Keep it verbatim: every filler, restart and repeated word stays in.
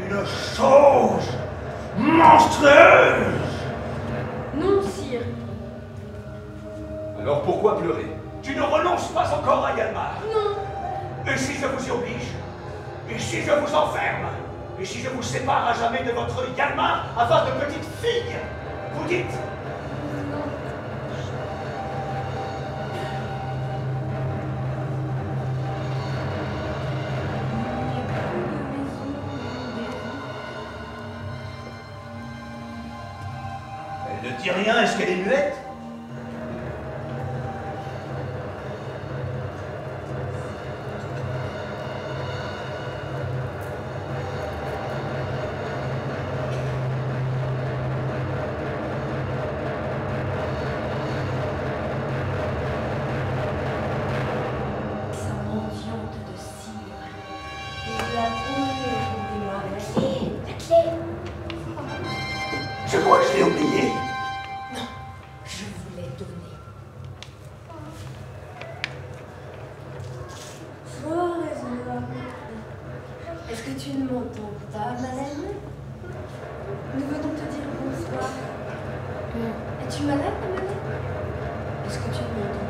Une chose monstrueuse. Non, sire. Alors pourquoi pleurer? Tu ne renonces pas encore à Yalmar. Non. Et si je vous y oblige? Et si je vous enferme? Et si je vous sépare à jamais de votre Yalmar afin de petite fille? Vous dites? Elle ne dit rien, est-ce qu'elle est muette? Je crois que je l'ai oublié. Non, je vous l'ai donné. Sois raisonnable. Est-ce que tu ne m'entends pas, Malène? Nous venons te dire bonsoir. Es-tu malade, Malène? Est-ce que tu m'entends?